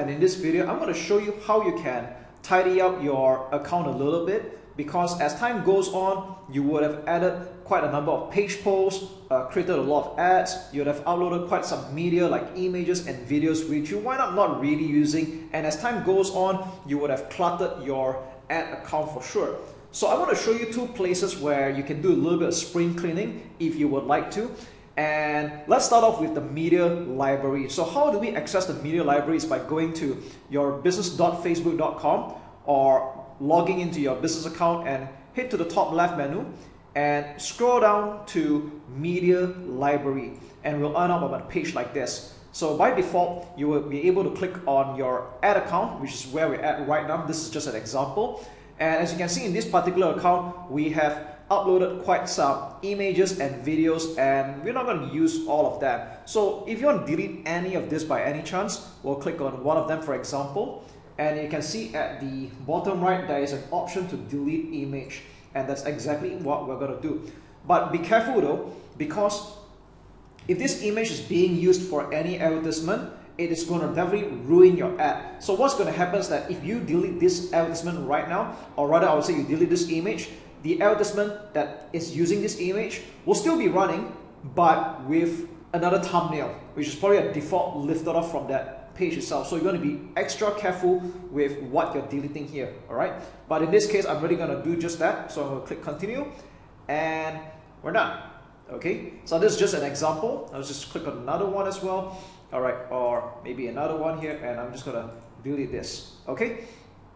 and in this video I'm going to show you how you can tidy up your account a little bit, because as time goes on you would have added quite a number of page posts, created a lot of ads, you would have uploaded quite some media like images and videos which you wind up not really using, and as time goes on you would have cluttered your ad account for sure. So I want to show you two places where you can do a little bit of spring cleaning if you would like to. And let's start off with the media library. So how do we access the media library? Is by going to your business.facebook.com or logging into your business account and hit to the top left menu and scroll down to media library, and we'll end up on a page like this. So by default you will be able to click on your ad account, which is where we're at right now. This is just an example, and as you can see in this particular account we have uploaded quite some images and videos, and we're not going to use all of them. So if you want to delete any of this by any chance, we'll click on one of them for example, and you can see at the bottom right there is an option to delete image, and that's exactly what we're going to do. But be careful though, because if this image is being used for any advertisement, it is going to definitely ruin your ad. So what's going to happen is that if you delete this advertisement right now, or rather I would say you delete this image, the advertisement that is using this image will still be running, but with another thumbnail, which is probably a default lifted off from that page itself. So you're going to be extra careful with what you're deleting here, all right? But in this case, I'm really going to do just that. So I'm going to click continue, and we're done. Okay, so this is just an example. I'll just click on another one as well, all right, or maybe another one here, and I'm just going to delete this. Okay,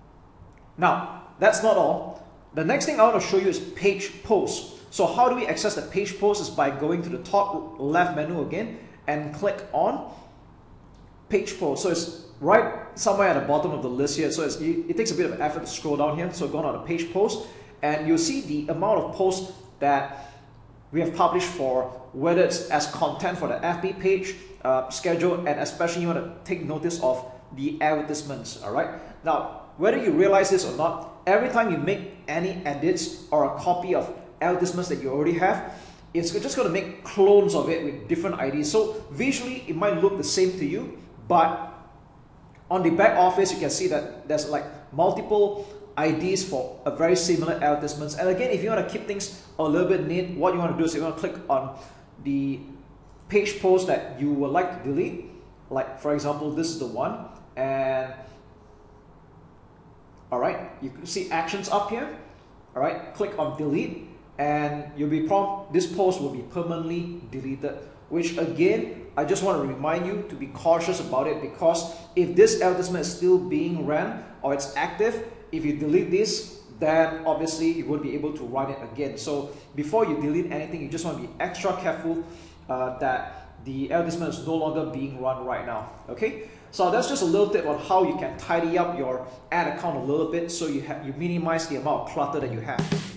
now that's not all. The next thing I want to show you is page posts. So how do we access the page posts? Is by going to the top left menu again and click on page posts. So it's right somewhere at the bottom of the list here. So it takes a bit of effort to scroll down here. So go on to page posts, and you'll see the amount of posts that we have published for, whether it's as content for the FB page, schedule, and especially you want to take notice of the advertisements. All right. Now, whether you realize this or not, every time you make any edits or a copy of advertisements that you already have, it's just going to make clones of it with different IDs. So visually it might look the same to you, but on the back office you can see that there's like multiple IDs for a very similar advertisements. And again, if you want to keep things a little bit neat, what you want to do is you want to click on the page post that you would like to delete. Like for example, this is the one, and all right, you can see actions up here. All right, click on delete, and you'll be prompted this post will be permanently deleted, which again I just want to remind you to be cautious about it, because if this advertisement is still being ran or it's active, if you delete this, then obviously you won't be able to run it again. So before you delete anything, you just want to be extra careful that the advertisement is no longer being run right now. Okay, so that's just a little tip on how you can tidy up your ad account a little bit, so you minimize the amount of clutter that you have.